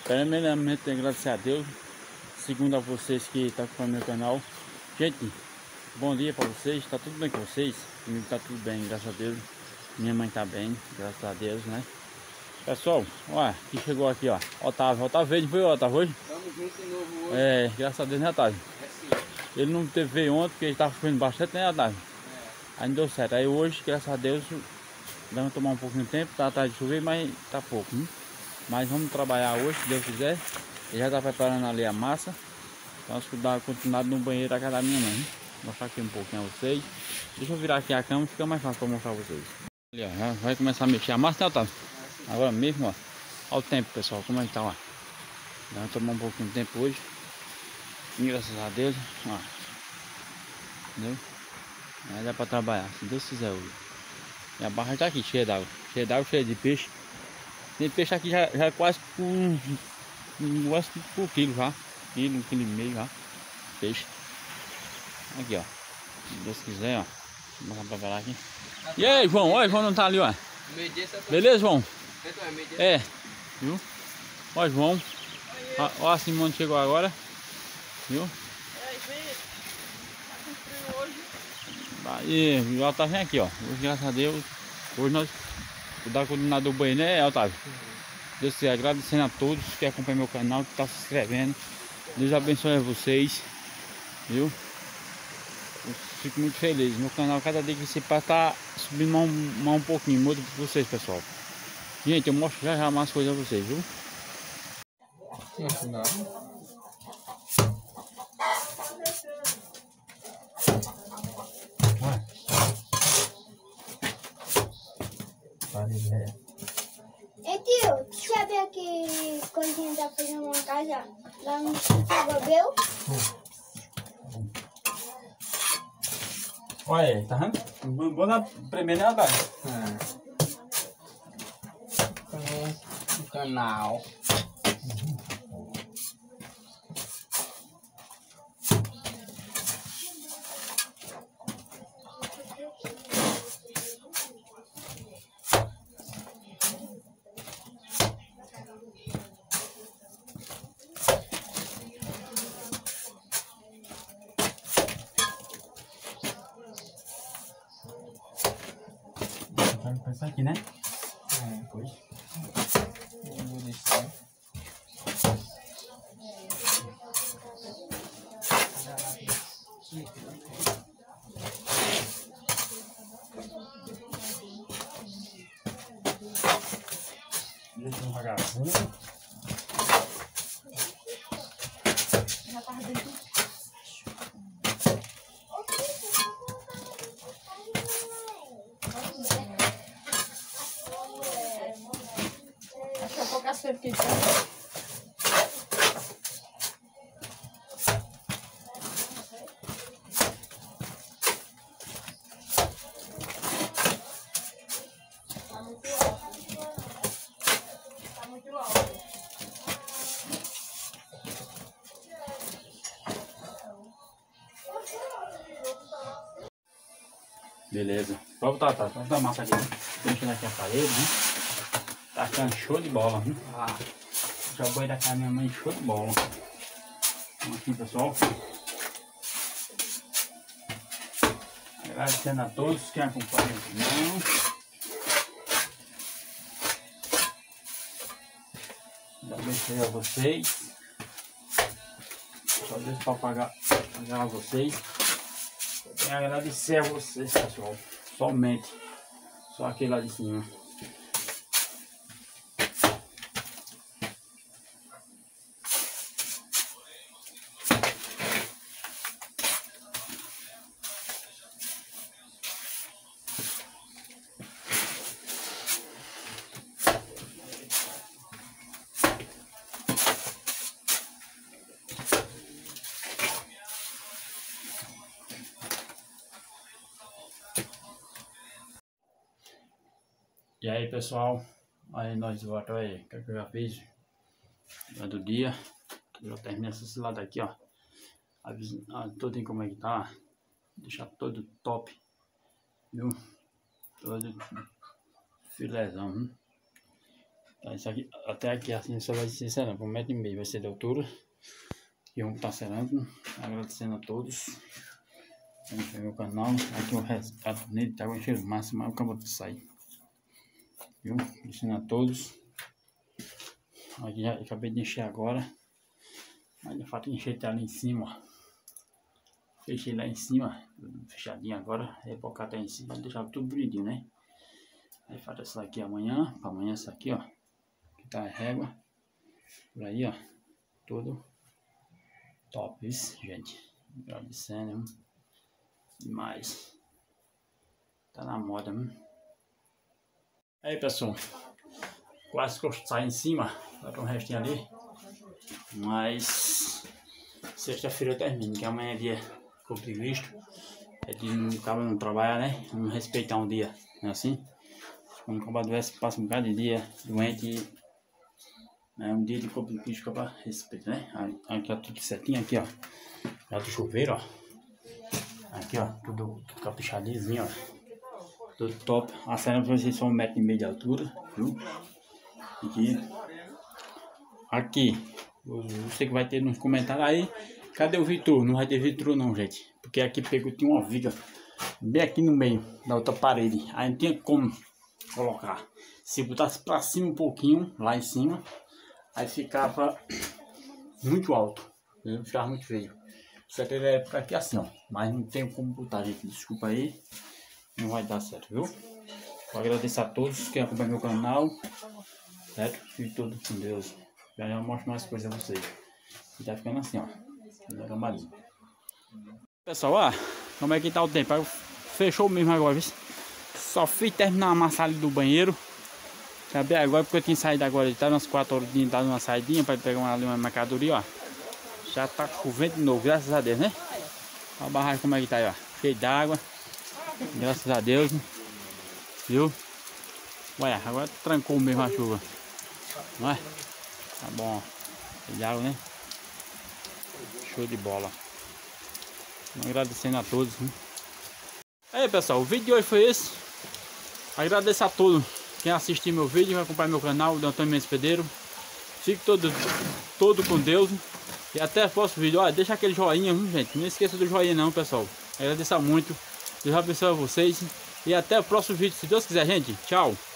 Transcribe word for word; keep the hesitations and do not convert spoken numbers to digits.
Primeiramente, agradecer a Deus. Segundo a vocês que estão acompanhando meu canal. Gente, bom dia para vocês. Tá tudo bem com vocês? Comigo tá tudo bem, graças a Deus. Minha mãe tá bem, graças a Deus, né? Pessoal, ó, que chegou aqui, ó. Otávio, Otávio veio, foi o Otávio hoje? Estamos juntos de novo hoje. É, graças a Deus, né, Otávio? É sim. Ele não teve veio ontem, porque ele tava chovendo bastante, né, Otávio? É. Aí não deu certo. Aí hoje, graças a Deus, vamos tomar um pouquinho de tempo, tá atrás de chover, mas tá pouco, hein? Mas vamos trabalhar hoje, se Deus quiser. Ele já tá preparando ali a massa. Então vamos dar continuidade no banheiro da casa da minha mãe, hein? Vou mostrar aqui um pouquinho a vocês. Deixa eu virar aqui a cama, fica mais fácil para mostrar a vocês. Ali, ó, já vai começar a mexer a massa, né, Otávio? Agora mesmo, ó. Olha o tempo, pessoal, como é que tá lá. Vamos tomar um pouquinho de tempo hoje. E graças a Deus, ó. Entendeu? Aí dá para trabalhar, se Deus quiser hoje. E a barra tá aqui, cheia d'água. Cheia d'água, cheia de peixe. Tem peixe aqui já, já é quase por um, um, quase por quilo já. Quilo, um quilo e meio já. Peixe. Aqui, ó. Se Deus quiser, ó. Vamos preparar aqui. E aí, João? Olha, João não tá ali, ó. Beleza, João? É. Viu? Ó, João. Ó, ó, a Simone chegou agora. Viu? Aí, o Otávio vem aqui, ó. Hoje, graças a Deus. Hoje nós vou dar continuidade do banho, né, Otávio? Deus te agradecendo a todos que acompanham meu canal, que tá se inscrevendo. Deus abençoe a vocês. Viu? Eu fico muito feliz. Meu canal, cada dia que você passa, tá subindo mais um, mais um pouquinho. Muito pra vocês, pessoal. Gente, eu mostro já já mais coisas a vocês, viu? Não. E tio, tu sabia que quando a gente tá fazendo uma casa lá no Bobel? Olha aí, tá vendo? Vou na primeira, né, Otávio? É. O canal. Vai pensar aqui, né? É, pois. Eu vou deixar. Deixa um vagabundo. Já tava dentro. Daqui a pouco a cerquita. Tá muito alto. Tá muito alto. Beleza. Vamos botar, tá? Vamos dar massa aqui. Mexendo aqui a parede, né? Tá ficando show de bola, viu? Ah, já o banho da casa da minha mãe, show de bola. Vamos aqui, pessoal. Agradecendo a todos que acompanham o canal. Deus abençoe a vocês. Só Deus para pagar, pagar a vocês. Eu tenho a agradecer a vocês, pessoal. Somente. Só aquele lá de cima. E aí, pessoal, aí nós de volta aí, o que eu já fiz do dia. Eu já terminei esse lado aqui, ó. Avisando todo como é que tá. Deixar todo top, viu? Todo filézão, viu? Tá, isso aqui, até aqui assim só vai ser cerâmica, um metro e meio vai ser de altura. E vamos estar cerâmica. Agradecendo a todos. Vamos ver meu canal. Aqui o resultado nele tá com cheiro máximo, mas acabou de sair. Viu? Agradecendo a todos. Aqui já acabei de encher agora. Ainda falta encher até ali em cima, ó. Fechei lá em cima, fechadinho agora. Rebocar até em cima, deixar tudo bonitinho, né? Aí falta essa aqui amanhã. Para amanhã essa aqui, ó. Que tá a régua. Por aí, ó. Tudo top, isso, gente. Agradecendo. Demais. Tá na moda, hein? Aí, pessoal. Quase que eu saio em cima. Falta um restinho ali. Mas sexta-feira eu termino, que amanhã é dia corpo de Cristo. É de o cara não trabalhar, né? Não respeitar um dia, não é assim? Quando o cara adoece, passa um bocado de dia doente. É um dia de corpo de Cristo para respeito, né? Aqui ó, tudo certinho, aqui ó. Já do chuveiro, ó. Aqui ó, tudo, tudo caprichadinho, ó. Tudo top. A cena vai ser só um metro e meio de altura, viu? Aqui. Aqui. Você que vai ter nos comentários aí. Cadê o vitro? Não vai ter vitro não, gente. Porque aqui pegou, tinha uma viga bem aqui no meio da outra parede. Aí não tinha como colocar. Se botasse pra cima um pouquinho, lá em cima, aí ficava muito alto. Viu? Ficava muito feio. Certo, ele é pra aqui assim, ó. Mas não tem como botar, gente. Desculpa aí. Não vai dar certo, viu? Vou agradecer a todos que acompanham meu canal. Certo? Fique todo com Deus. Já já mostro mais coisas a vocês. E tá ficando assim, ó. Pessoal, ó. Como é que tá o tempo? Fechou mesmo agora, viu? Só fui terminar a massa ali do banheiro. Acabei agora porque eu tinha saído agora. Tá umas quatro horas de dar uma saidinha para pegar uma, ali uma mercadoria, ó. Já tá chovendo de novo, graças a Deus, né? Olha a barragem como é que tá aí, ó. Cheio d'água. Graças a Deus, né? Viu? Ué, agora trancou mesmo a chuva. Não é? Tá bom. Legal, né? Show de bola. Agradecendo a todos, né? Aí, pessoal, o vídeo de hoje foi esse. Agradeço a todos quem assistiu meu vídeo, vai acompanhar meu canal, o Antônio Mendes Pedreiro. Fique todo, todo com Deus. E até o próximo vídeo. Olha, deixa aquele joinha, hein, gente. Não esqueça do joinha não, pessoal. Agradeço muito. Deus abençoe a vocês. E até o próximo vídeo, se Deus quiser, gente. Tchau.